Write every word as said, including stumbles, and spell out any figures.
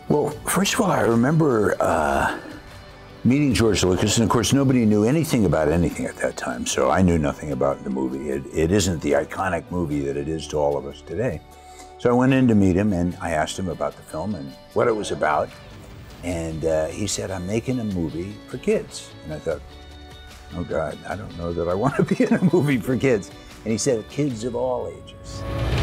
Well, first of all, I remember uh, meeting George Lucas, and of course, nobody knew anything about anything at that time, so I knew nothing about the movie. It, it isn't the iconic movie that it is to all of us today. So I went in to meet him, and I asked him about the film and what it was about, and uh, he said, "I'm making a movie for kids." And I thought, oh God, I don't know that I want to be in a movie for kids. And he said, kids of all ages.